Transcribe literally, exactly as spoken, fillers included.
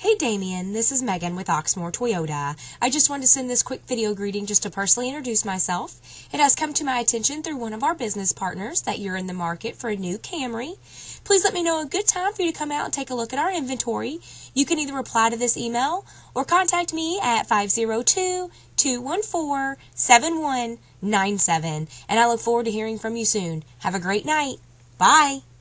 Hey Damian, this is Megan with Oxmoor Toyota. I just wanted to send this quick video greeting just to personally introduce myself. It has come to my attention through one of our business partners that you're in the market for a new Camry. Please let me know a good time for you to come out and take a look at our inventory. You can either reply to this email or contact me at five zero two, two one four, seven one nine seven. And I look forward to hearing from you soon. Have a great night. Bye.